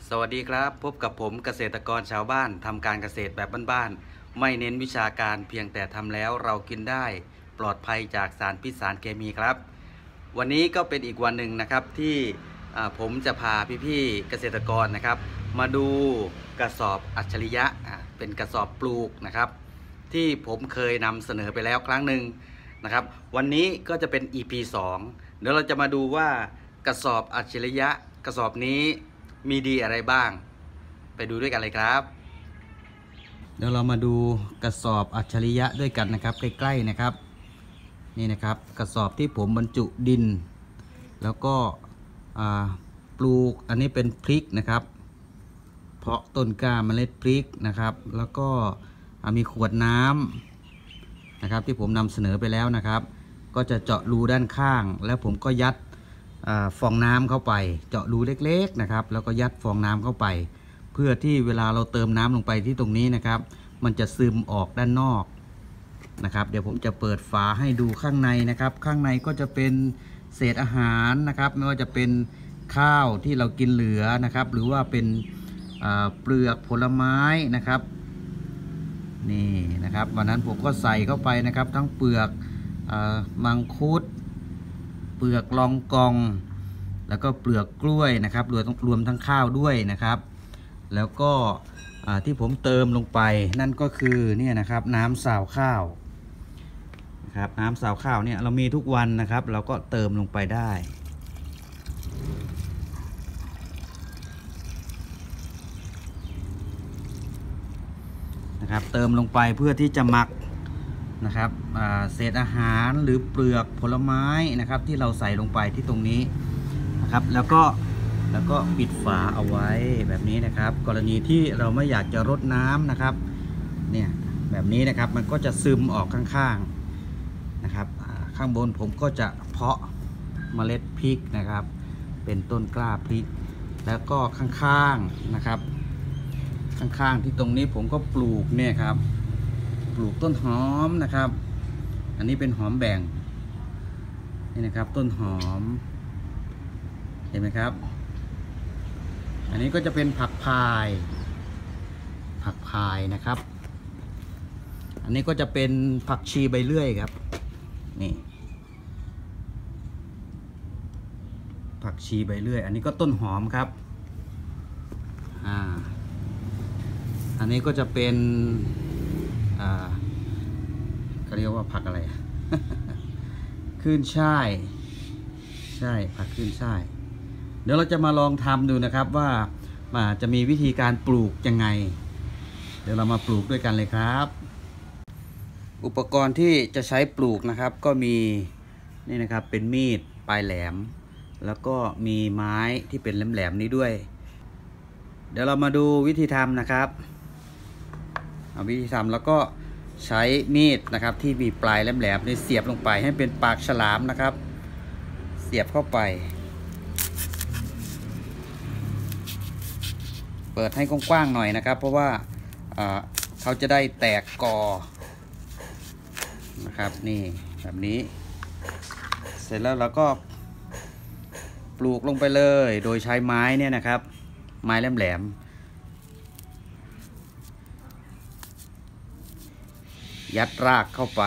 สวัสดีครับพบกับผมเกษตรกรชาวบ้านทำการเกษตรแบบบ้านๆไม่เน้นวิชาการเพียงแต่ทำแล้วเรากินได้ปลอดภัยจากสารพิษสารเคมีครับวันนี้ก็เป็นอีกวันหนึ่งนะครับที่ผมจะพาพี่ๆเกษตรกรนะครับมาดูกระสอบอัจฉริยะเป็นกระสอบปลูกนะครับที่ผมเคยนำเสนอไปแล้วครั้งหนึ่งนะครับวันนี้ก็จะเป็น EP 2เดี๋ยวเราจะมาดูว่ากระสอบอัจฉริยะกระสอบนี้มีดีอะไรบ้างไปดูด้วยกันเลยครับเดี๋ยวเรามาดูกระสอบอัจฉริยะด้วยกันนะครับใกล้ๆนะครับนี่นะครับกระสอบที่ผมบรรจุดินแล้วก็ปลูกอันนี้เป็นพริกนะครับเพาะต้นกล้าเมล็ดพริกนะครับแล้วก็มีขวดน้ำนะครับที่ผมนำเสนอไปแล้วนะครับก็จะเจาะรูด้านข้างแล้วผมก็ยัดฟองน้ำเข้าไปเจาะรูเล็กๆนะครับแล้วก็ยัดฟองน้ำเข้าไปเพื่อที่เวลาเราเติมน้ำลงไปที่ตรงนี้นะครับมันจะซึมออกด้านนอกนะครับเดี๋ยวผมจะเปิดฝาให้ดูข้างในนะครับข้างในก็จะเป็นเศษอาหารนะครับไม่ว่าจะเป็นข้าวที่เรากินเหลือนะครับหรือว่าเป็นเปลือกผลไม้นะครับนี่นะครับวันนั้นผมก็ใส่เข้าไปนะครับทั้งเปลือกมังคุดเปลือกลองกองแล้วก็เปลือกกล้วยนะครับรวมทั้งข้าวด้วยนะครับแล้วก็ที่ผมเติมลงไปนั่นก็คือเนี่ยนะครับน้ำสาวข้าวนะครับน้ำสาวข้าวเนี่ยเรามีทุกวันนะครับเราก็เติมลงไปได้นะครับเติมลงไปเพื่อที่จะหมักนะครับเศษอาหารหรือเปลือกผลไม้นะครับที่เราใส่ลงไปที่ตรงนี้นะครับแล้วก็ปิดฝาเอาไว้แบบนี้นะครับกรณีที่เราไม่อยากจะรดน้ำนะครับเนี่ยแบบนี้นะครับมันก็จะซึมออกข้างๆนะครับข้างบนผมก็จะเพาะเมล็ดพริกนะครับเป็นต้นกล้าพริกแล้วก็ข้างๆนะครับข้างๆที่ตรงนี้ผมก็ปลูกเนี่ยครับปลูกต้นหอมนะครับอันนี้เป็นหอมแบ่งนี่นะครับต้นหอมเห็นไหมครับอันนี้ก็จะเป็นผักพายนะครับอันนี้ก็จะเป็นผักชีใบเลื่อยครับนี่ผักชีใบเลื่อยอันนี้ก็ต้นหอมครับอันนี้ก็จะเป็นเขาเรียกว่าผักอะไร ขึ้นช่ายใช่ผักขึ้นช่ายเดี๋ยวเราจะมาลองทำดูนะครับว่าจะมีวิธีการปลูกยังไงเดี๋ยวเรามาปลูกด้วยกันเลยครับอุปกรณ์ที่จะใช้ปลูกนะครับก็มีนี่นะครับเป็นมีดปลายแหลมแล้วก็มีไม้ที่เป็นแหลมๆนี้ด้วยเดี๋ยวเรามาดูวิธีทำนะครับวิธีทำแล้วก็ใช้มีดนะครับที่มีปลายแหลมๆนี่เสียบลงไปให้เป็นปากฉลามนะครับเสียบเข้าไปเปิดให้กว้างๆหน่อยนะครับเพราะว่าเขาจะได้แตกกอนะครับนี่แบบนี้เสร็จแล้วเราก็ปลูกลงไปเลยโดยใช้ไม้เนี่ยนะครับไม้แหลมยัดรากเข้าไป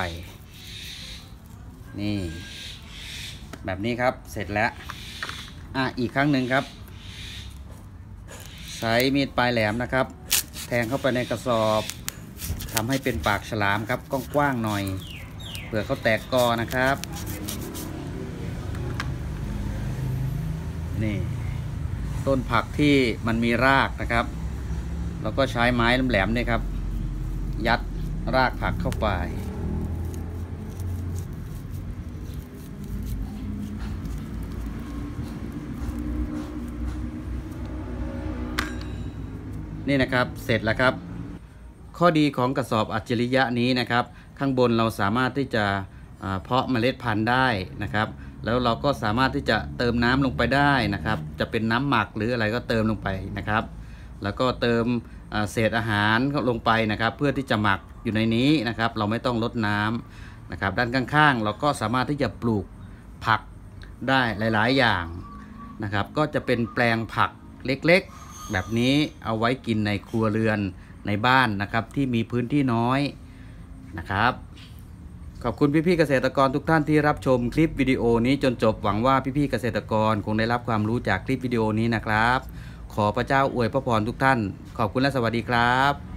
นี่แบบนี้ครับเสร็จแล้วอีกครั้งหนึ่งครับใช้มีดปลายแหลมนะครับแทงเข้าไปในกระสอบทำให้เป็นปากฉลามครับกว้างๆหน่อยเผื่อเขาแตกกอนะครับนี่ต้นผักที่มันมีรากนะครับเราก็ใช้ไม้แหลมๆเนี่ยครับยัดรากผักเข้าไปนี่นะครับเสร็จแล้วครับข้อดีของกระสอบอัจฉริยะนี้นะครับข้างบนเราสามารถที่จะเพาะเมล็ดพันธุ์ได้นะครับแล้วเราก็สามารถที่จะเติมน้ำลงไปได้นะครับจะเป็นน้ำหมักหรืออะไรก็เติมลงไปนะครับแล้วก็เติมเศษอาหารลงไปนะครับเพื่อที่จะหมักอยู่ในนี้นะครับเราไม่ต้องรดน้ำนะครับด้านข้างๆเราก็สามารถที่จะปลูกผักได้หลายๆอย่างนะครับก็จะเป็นแปลงผักเล็กๆแบบนี้เอาไว้กินในครัวเรือนในบ้านนะครับที่มีพื้นที่น้อยนะครับขอบคุณพี่ๆเกษตรกรทุกท่านที่รับชมคลิปวิดีโอนี้จนจบหวังว่าพี่ๆเกษตรกรคงได้รับความรู้จากคลิปวิดีโอนี้นะครับขอพระเจ้าอวยพระพรทุกท่านขอบคุณและสวัสดีครับ